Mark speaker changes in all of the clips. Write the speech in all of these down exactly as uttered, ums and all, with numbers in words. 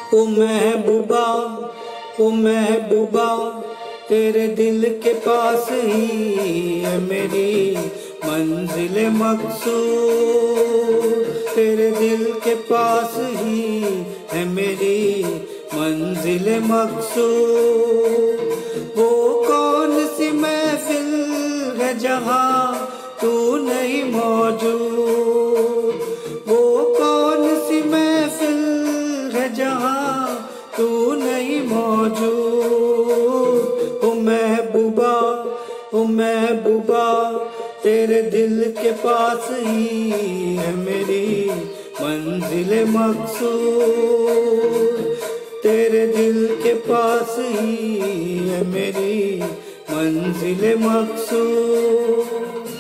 Speaker 1: ओ महबूबा ओ महबूबा तेरे दिल के पास ही है मेरी मंजिल मकसूद। तेरे दिल के पास ही है मेरी मंजिल मकसूद। वो कौन सी महफिल है जहाँ तू नहीं मौजूद। वो कौन सी महफिल है जहाँ तू नहीं मौजूद। ओ महबूबा ओ महबूबा तेरे दिल के पास ही है मेरी मंजिल मकसूद। तेरे दिल के पास ही है मेरी मंजिल मकसूद।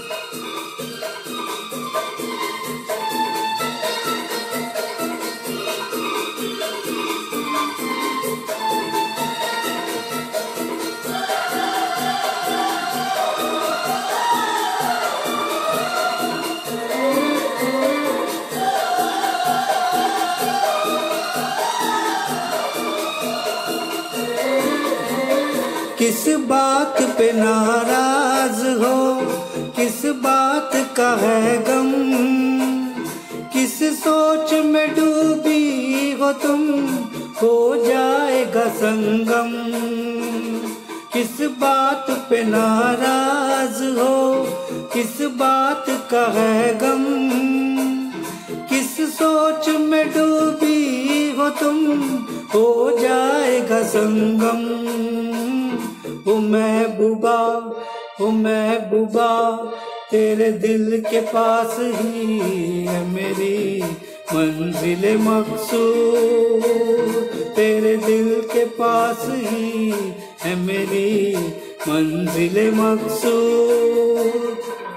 Speaker 1: किस बात पे नाराज हो, किस बात का है गम, किस सोच में डूबी हो तुम, हो जाएगा संगम। किस बात पे नाराज हो, किस बात का है गम, किस सोच में डूबी हो तुम, हो जाएगा संगम। ओ महबूबा ओ महबूबा तेरे दिल के पास ही है मेरी मंजिल मकसूद। तेरे दिल के पास ही है मेरी मंजिल मकसूद।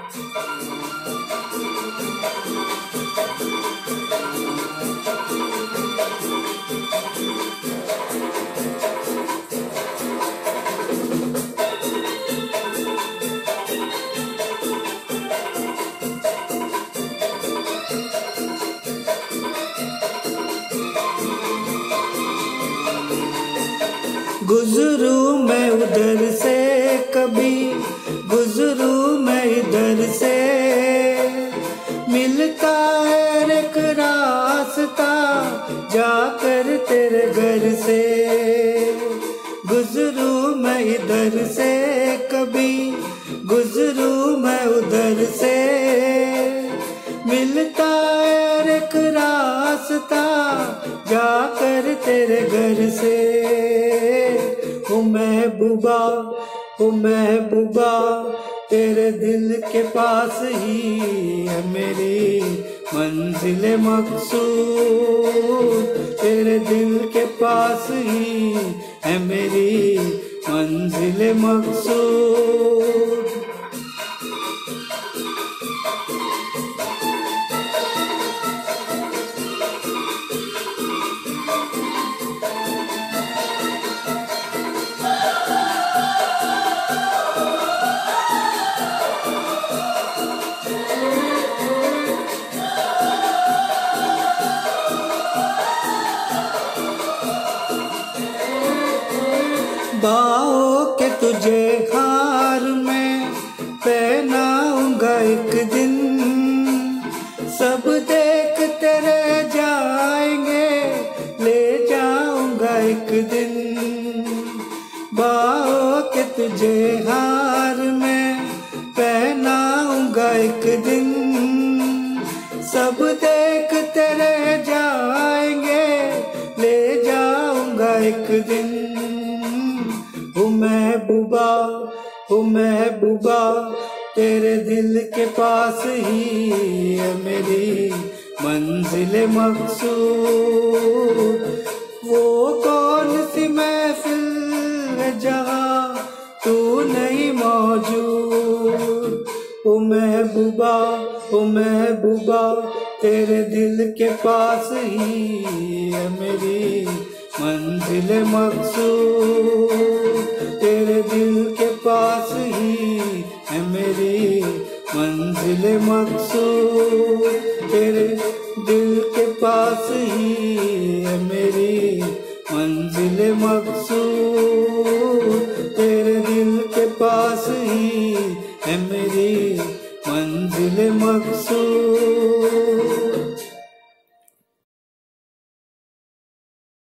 Speaker 1: गुजरू मैं उधर से कभी, गुजरू मैं इधर से, मिलता है एक रास्ता जाकर तेरे घर से। गुजरू मैं इधर से कभी, गुजरू मैं उधर से, मिलता है एक रास्ता जाकर तेरे घर से। ओ महबूबा ओ महबूबा तेरे दिल के पास ही है मेरी मंजिल मकसूद। तेरे दिल के पास ही है मेरी मंजिल मकसूद। बाहों के तुझे हार में पहनाऊंगा एक दिन, सब देख तेरे जाएंगे ले जाऊंगा एक दिन। बाहों के तुझे हार में पहनाऊंगा एक दिन, सब देख तेरे जाएंगे ले जाऊंगा एक दिन। ओ महबूबा ओ महबूबा तेरे दिल के पास ही है मेरी मंजिल मकसूद। वो कौन सी महफिल है जहाँ तू नहीं मौजूद। ओ महबूबा ओ महबूबा तेरे दिल के पास ही है मेरी मंजिल मकसूद। तेरे दिल के पास ही है मेरी मंजिल मकसूद। तेरे दिल के पास ही है मेरी मंजिल मकसूद।